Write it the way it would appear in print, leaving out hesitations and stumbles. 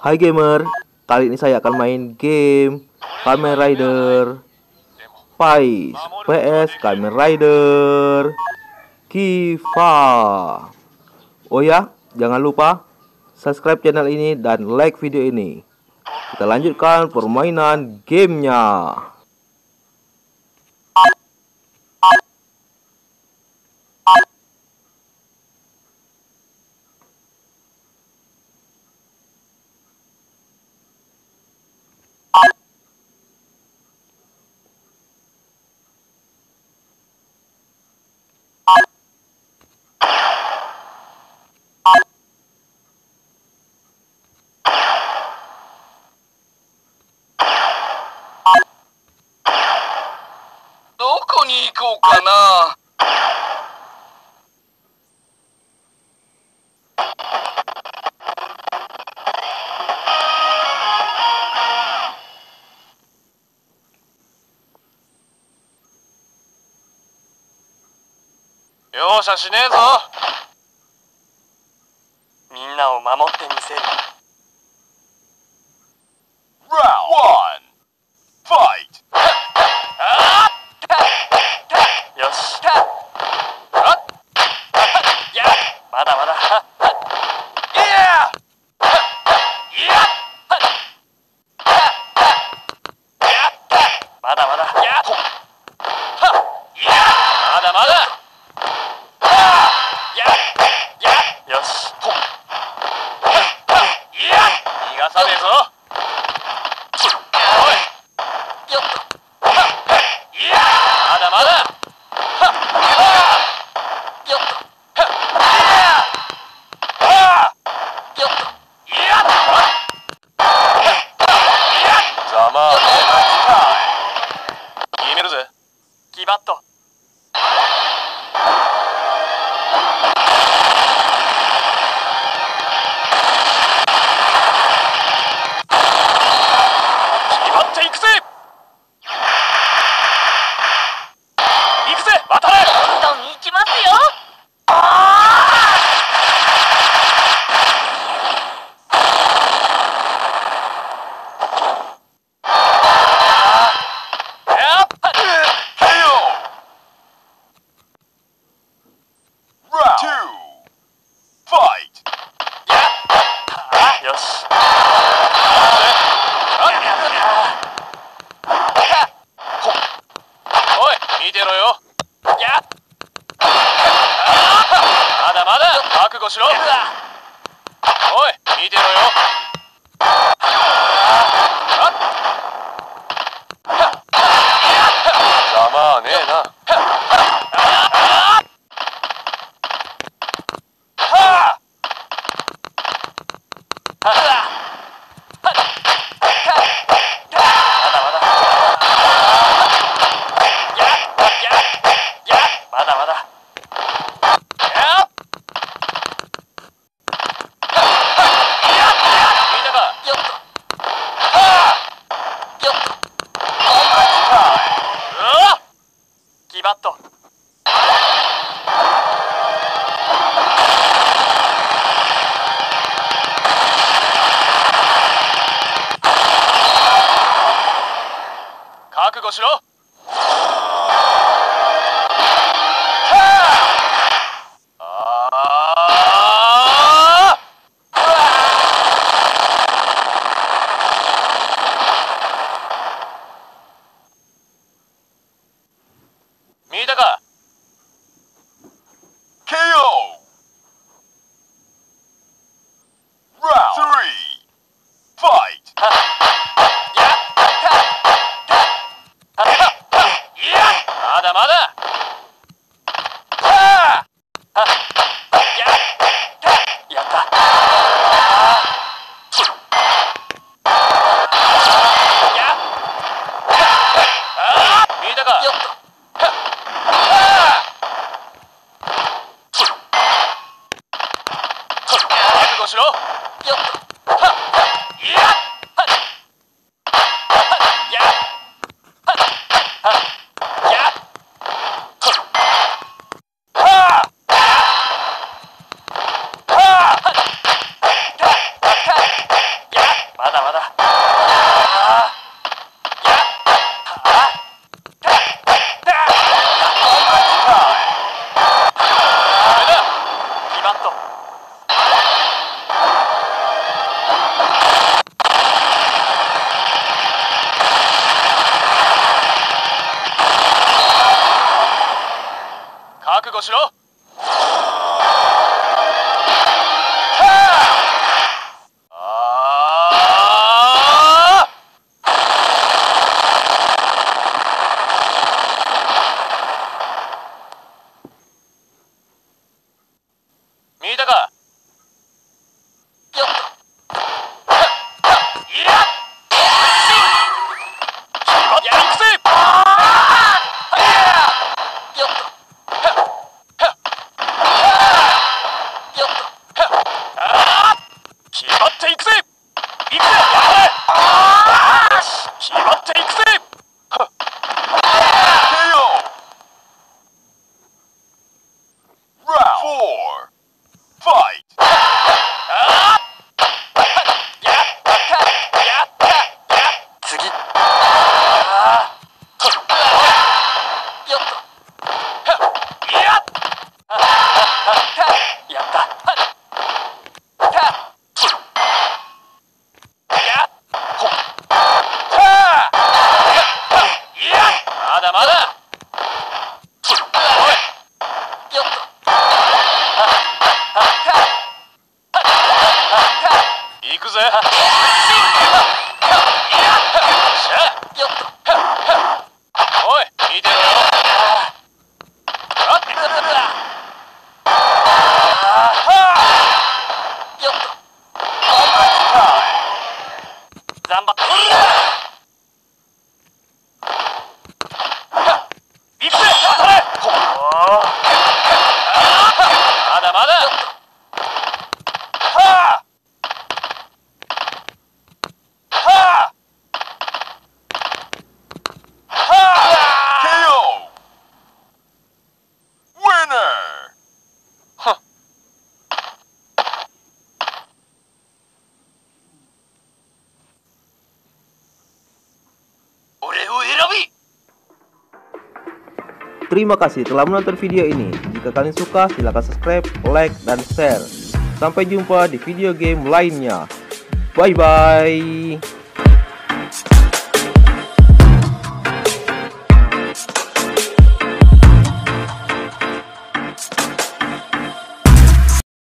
Hai gamer, kali ini saya akan main game Kamen Rider Faiz vs Kamen Rider Kiva. Oh ya, jangan lupa subscribe channel ini dan like video ini. Kita lanjutkan permainan gamenya. 容赦しねえぞ。みんなを守ってみせる。Round 1 Fight。 よし。まだまだ。まだまだ。まだまだ。よし。逃がさねえぞ。おい。よっと。まだまだ。よっと。よっと。ざまあねえな。決めるぜ。キバッと。見てろよ。まだまだ覚悟しろ。おい、見てろよ。ざまあねえな。バット。覚悟しろ。見たか。KO。 Round 3 Fight。 まだまだ。やった。見たか。よっと。覚悟しろ。よっと。 悟しろ。見たか。よっと。いや。やりくせ。よっと。決まっていくぜ。いくぜ。決まっていくぜ。まだまだ。行くぜ。おい、見てろよ。頑張って。まだまだ。俺を選び。 Terima kasih telah menonton video ini. Jika kalian suka, silakan subscribe, like, dan share. Sampai jumpa di video game lainnya. Bye-bye.